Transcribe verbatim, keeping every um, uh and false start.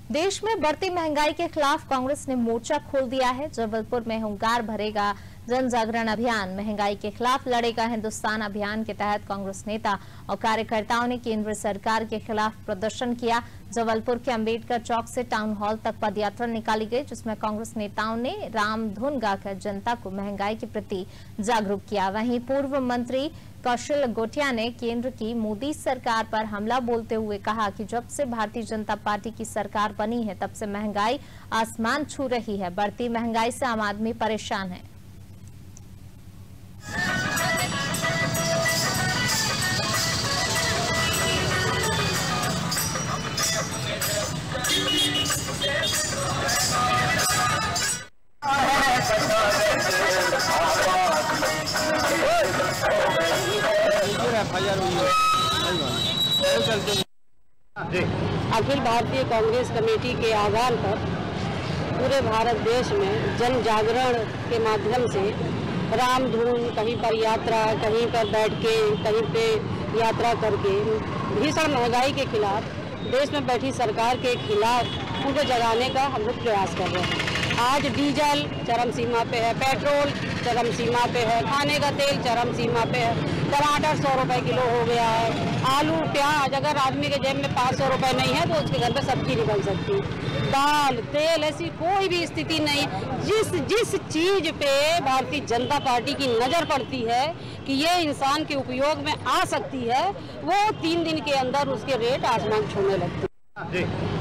देश में बढ़ती महंगाई के खिलाफ कांग्रेस ने मोर्चा खोल दिया है। जबलपुर में हुंकार भरेगा जन जागरण अभियान, महंगाई के खिलाफ लड़ेगा हिंदुस्तान अभियान के तहत कांग्रेस नेता और कार्यकर्ताओं ने केंद्र सरकार के खिलाफ प्रदर्शन किया। जबलपुर के अंबेडकर चौक से टाउन हॉल तक पदयात्रा निकाली गई, जिसमें कांग्रेस नेताओं ने राम धुन गाकर जनता को महंगाई के प्रति जागरूक किया। वहीं पूर्व मंत्री कौशल गोटिया ने केंद्र की मोदी सरकार पर हमला बोलते हुए कहा कि जब से भारतीय जनता पार्टी की सरकार बनी है तब से महंगाई आसमान छू रही है। बढ़ती महंगाई से आम आदमी परेशान है। अखिल भारतीय कांग्रेस कमेटी के आह्वान पर पूरे भारत देश में जन जागरण के माध्यम से राम धुन, कहीं पर यात्रा, कहीं पर बैठ के, कहीं पे यात्रा करके भीषण महंगाई के खिलाफ, देश में बैठी सरकार के खिलाफ उनको जगाने का हम लोग प्रयास कर रहे हैं। आज डीजल चरम सीमा पे है, पेट्रोल चरम सीमा पे है, खाने का तेल चरम सीमा पे है, टमाटर सौ रुपए किलो हो गया है, आलू प्याज, अगर आदमी के जेब में पाँच सौ रुपए नहीं है तो उसके घर पे सब्जी नहीं बन सकती, दाल तेल, ऐसी कोई भी स्थिति नहीं। जिस जिस चीज पे भारतीय जनता पार्टी की नजर पड़ती है कि ये इंसान के उपयोग में आ सकती है, वो तीन दिन के अंदर उसके रेट आसमान छूने लगते हैं।